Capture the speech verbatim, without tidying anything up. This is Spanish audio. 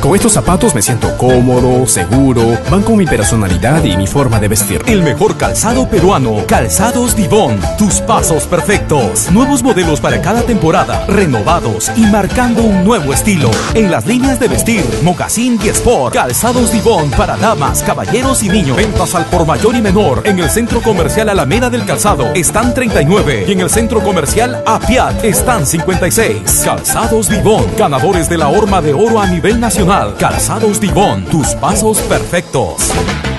Con estos zapatos me siento cómodo, seguro, van con mi personalidad y mi forma de vestir. El mejor calzado peruano, Calzados Divón, tus pasos perfectos. Nuevos modelos para cada temporada, renovados y marcando un nuevo estilo. En las líneas de vestir, mocasín y sport. Calzados Divón para damas, caballeros y niños. Ventas al por mayor y menor. En el Centro Comercial Alameda del Calzado están treinta y nueve y en el Centro Comercial Apiat están cincuenta y seis. Calzados Divón, ganadores de la Horma de Oro a nivel nacional. Calzados Divón, tus pasos perfectos.